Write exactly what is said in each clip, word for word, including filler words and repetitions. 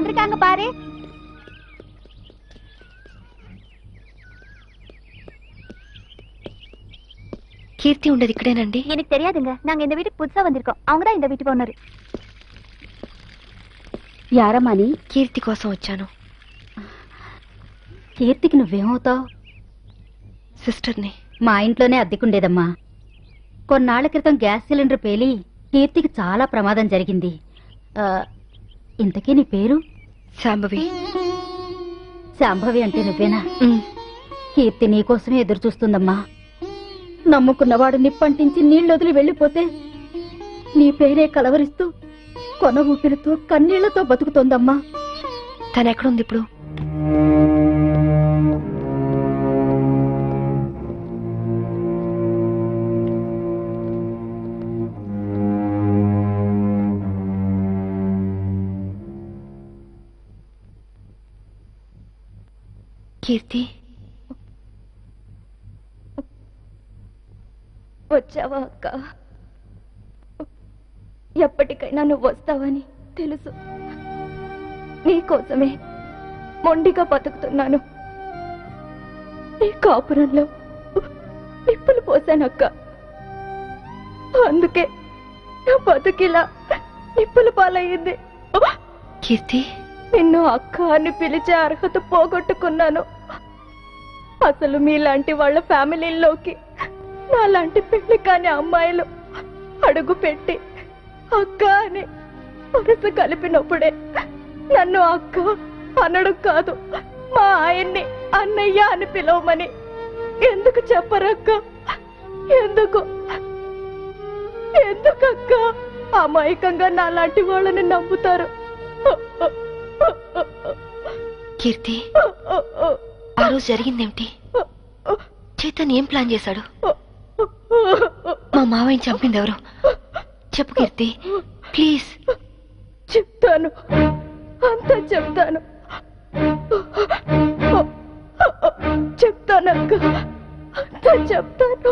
வந்திருக்காங்க பாரு. கீர்த்தி ఉండేది ఇక్కడేనండి? எனக்கு தெரியாதுங்க. நாங்க இந்த வீட்டுக்கு புதுசா வந்திருக்கோம். அவங்க தான் இந்த வீட்டு ఓనర్. యారమ్మని? కీర్తి కోసం వచ్చాను. కీర్తికి నువ్వేమవుతావు? సిస్టర్ని. మా ఇంట్లోనే అద్దెకుండేదమ్మా. కొన్నాళ్ల క్రితం గ్యాస్ సిలిండర్ పేలి కీర్తికి చాలా ప్రమాదం జరిగింది. ఇంతకీ నీ పేరు? శాంభవి. శాంభవి అంటే నువ్వేనా? కీర్తి నీకోసమే ఎదురు చూస్తుందమ్మా. నమ్ముకున్నవాడు నిప్పంటించి నీళ్ళొదిలి వెళ్ళిపోతే నీ పేరే కలవరిస్తూ కొన ఊపిరితో కన్నీళ్లతో బతుకుతోందమ్మా. తనెక్కడుంది ఇప్పుడు? కీర్తి, వచ్చావా అక్క? ఎప్పటికైనా నువ్వు వస్తావని తెలుసు. నీకోసమే మొండిగా బతుకుతున్నాను. నీ కాపురంలో నిప్పులు పోసానక్క. అందుకే నా బతుకిలా నిప్పుల పాలయ్యింది. కీర్తి, నిన్ను అక్క అని పిలిచే అర్హత పోగొట్టుకున్నాను. అసలు మీలాంటి వాళ్ళ ఫ్యామిలీల్లోకి నాలాంటి పెళ్లి కాని అమ్మాయిలు అడుగు పెట్టి అక్క అని మనసు కలిపినప్పుడే నన్ను అక్క అనడం కాదు, మా ఆయన్ని అన్నయ్య అని పిలవమని ఎందుకు చెప్పరక్క? ఎందుకు ఎందుకక్క అమాయకంగా నాలాంటి వాళ్ళని నమ్ముతారు? కీర్తి, ఆ రోజు జరిగిందేమిటి? చేతన్ ఏం ప్లాన్ చేశాడు? మా మావయ్యని చంపింది ఎవరు? చెప్పు కీర్తి, ప్లీజ్. చెప్తాను, అంతా చెప్తాను. చెప్తానక్క, అంతా చెప్తాను.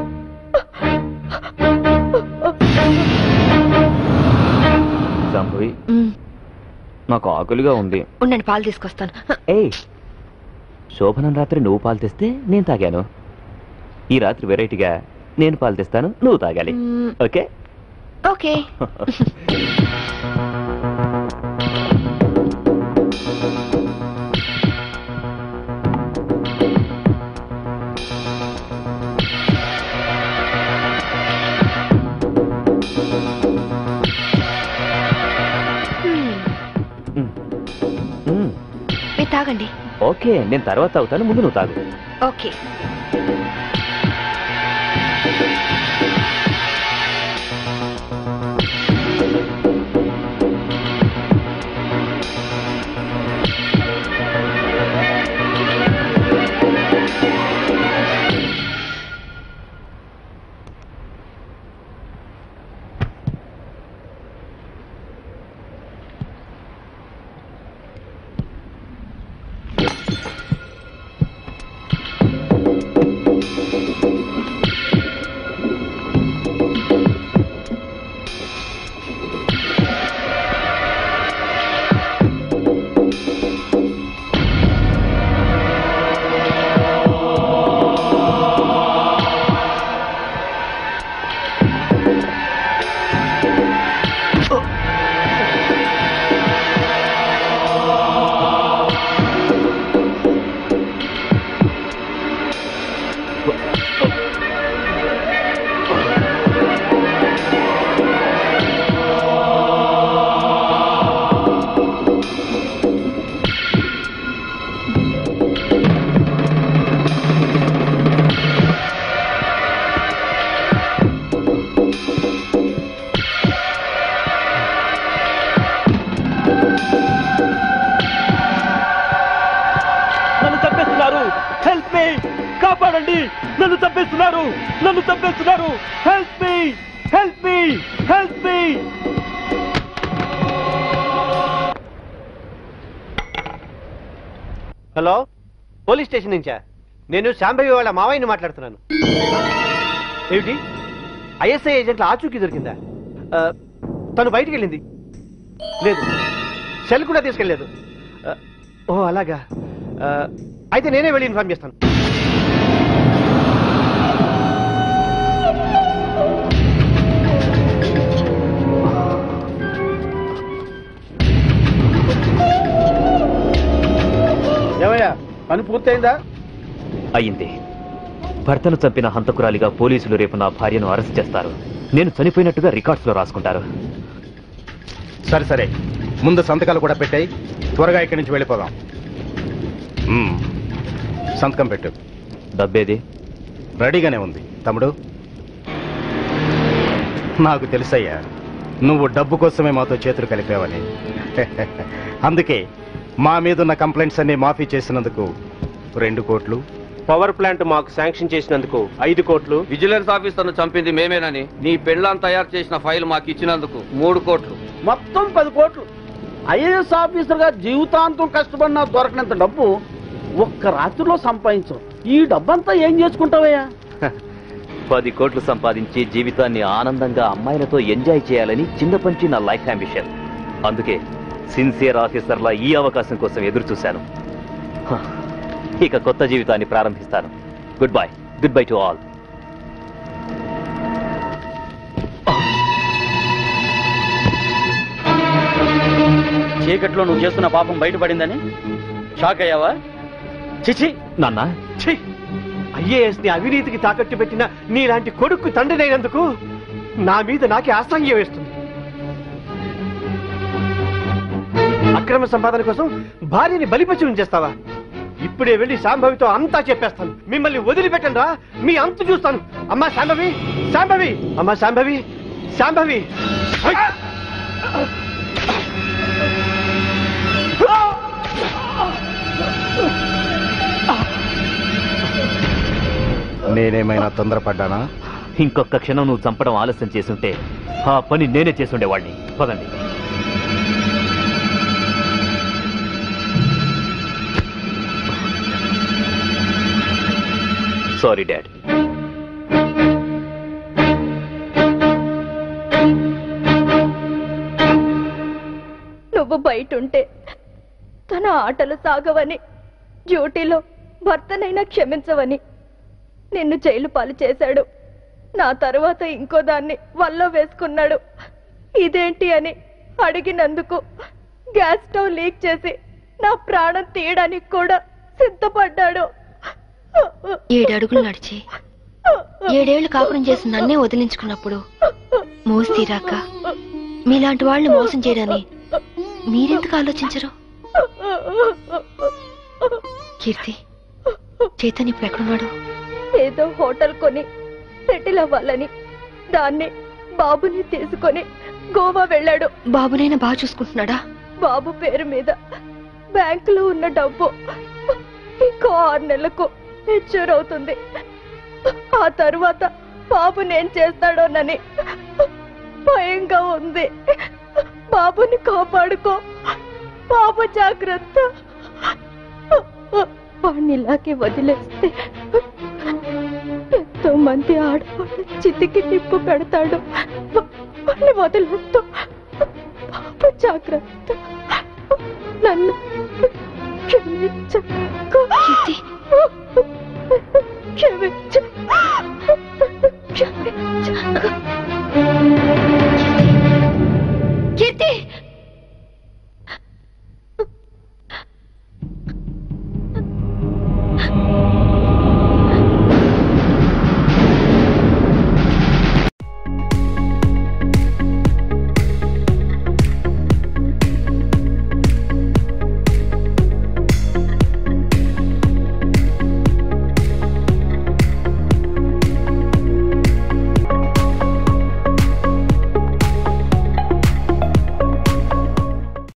సంభవి, నాకు ఆకలిగా ఉంది. ఉండండి, పాలు తీసుకొస్తాను. ఏయ్, శోభనం రాత్రి నువ్వు పాలు తెస్తే నేను తాగాను. ఈ రాత్రి వెరైటీగా నేను పాలు తెస్తాను, నువ్వు తాగాలి. Okay okay. మీరు తాగండి. ఓకే, నేను తర్వాత తాగుతాను, ముందు నువ్వు తాగు. ఓకే. నన్ను చంపేస్తున్నారు, నన్ను చంపేస్తున్నారు. Help me, help me, help me. Hello, police station నుంచా? నేను శాంభవి వాళ్ళ మావయ్యని మాట్లాడుతున్నాను. ఏమిటి, ఐఎస్ఐ ఏజెంట్ల ఆచూకీ దొరికిందా? తను బయటికి వెళ్ళింది. లేదు, సెల్ కూడా తీసుకెళ్ళలేదు. ఆ, ఓ అలాగా. ఆ, అయితే నేనే వెళ్ళి ఇన్ఫార్మ్ చేస్తాను. ఏమయ్యా పని పూర్తయిందా? అయింది. భర్తను చంపిన హంతకురాలిగా పోలీసులు రేపు నా భార్యను అరెస్ట్ చేస్తారు. నేను చనిపోయినట్టుగా రికార్డ్స్ లో రాసుకుంటారు. సరే సరే, ముందు సంతకాలు కూడా పెట్టాయి. త్వరగా ఇక్కడి నుంచి వెళ్ళిపోదాం. మ్మ్. సంతకం పెట్టు. డబ్బేది? రెడీగానే ఉంది తమ్ముడు. నాకు తెలుసయ్యా, నువ్వు డబ్బు కోసమే మాతో చేతులు కలిపావని. అందుకే మా మీదున్న కంప్లైంట్స్ అన్ని మాఫీ చేసినందుకు రెండు కోట్లు, పవర్ ప్లాంట్ మాకు శాంక్షన్ చేసినందుకు ఐదు కోట్లు, విజిలెన్స్ ఆఫీసర్ను చంపింది మేమేనని నీ పెళ్ళాన్ని తయారు చేసిన ఫైల్ మాకు ఇచ్చినందుకు మూడు కోట్లు, మొత్తం పది కోట్లు. ఐఏఎస్ ఆఫీసర్ గా జీవితాంతం కష్టపడినా దొరకనంత డబ్బు ఒక్క రాత్రిలో సంపాదించు. ఈ డబ్బంతా ఏం చేసుకుంటావయ్యా? పది కోట్లు సంపాదించి జీవితాన్ని ఆనందంగా అమ్మాయిలతో ఎంజాయ్ చేయాలని చిన్నపంచి నా లైఫ్ అంబిషన్. అందుకే సిన్సియర్ ఆఫీసర్లా ఈ అవకాశం కోసం ఎదురు చూశాను. హ, ఇక కొత్త జీవితాన్ని ప్రారంభిస్తాను. Goodbye. Goodbye to all. చీకట్లో నువ్వు చేస్తున్న పాపం బయటపడిందని షాక్ అయ్యావా? చిచి నాన్న, ఛీ! ఐఏఎస్ ని అవినీతికి తాకట్టు పెట్టిన నీలాంటి కొడుకు తండ్రినైనందుకు నా మీద నాకే అసహ్యం వేస్తుంది. అక్రమ సంపాదన కోసం భార్యని బలిపశువుని చేస్తావా? ఇప్పుడే వెళ్ళి శాంభవితో అంతా చెప్పేస్తాను. మిమ్మల్ని వదిలిపెట్టండి రా, మీ అంతు చూస్తాను. అమ్మా శాంభవి, శాంభవి, అమ్మా శాంభవి, శాంభవి. నేనేమైనా తొందరపడ్డానా? ఇంకొక క్షణం నువ్వు చంపడం ఆలస్యం చేసుంటే ఆ పని నేనే చేసుండేవాడిని. పదండి. Sorry dad. నువ్వు బయటుంటే తన ఆటలు సాగవని, డ్యూటీలో భర్తనైనా క్షమించవని నిన్ను జైలు పాలు చేశాడు. నా తర్వాత ఇంకో దాన్ని వల్ల వేసుకున్నాడు. ఇదేంటి అని అడిగినందుకు గ్యాస్ స్టవ్ లీక్ చేసి నా ప్రాణం తీయడానికి కూడా సిద్ధపడ్డాడు. ఏడడుగులు నడిచి ఏడేళ్లు కాపురం చేసి నన్నే వదిలించుకున్నప్పుడు మోసి తీరాక మీలాంటి వాళ్ళని మోసం చేయడాన్ని మీరెందుకు ఆలోచించరు? కీర్తి, చైతన్య ఇప్పుడు ఎక్కడున్నాడు? ఏదో హోటల్ కొని సెటిల్ అవ్వాలని దాన్ని బాబుని తీసుకొని గోవా వెళ్ళాడు. బాబునైనా బాగా చూసుకుంటున్నాడా? బాబు పేరు మీద బ్యాంకులో ఉన్న డబ్బు ఇంకో ఆరు నెలలకు మెచ్యూర్ అవుతుంది. ఆ తరువాత బాబునేం చేస్తాడోనని భయంగా ఉంది. బాబుని కాపాడుకో, బాబు జాగ్రత్త. వాణ్ణి ఇలాగే వదిలేస్తే ఎంతో మంది ఆడవాళ్ళు చితికి నిప్పు పెడతాడు. వాణ్ణి వదిలేస్తూ బాబు జాగ్రత్త. నన్ను క్షమించు, క్షమించు, క్షమించు.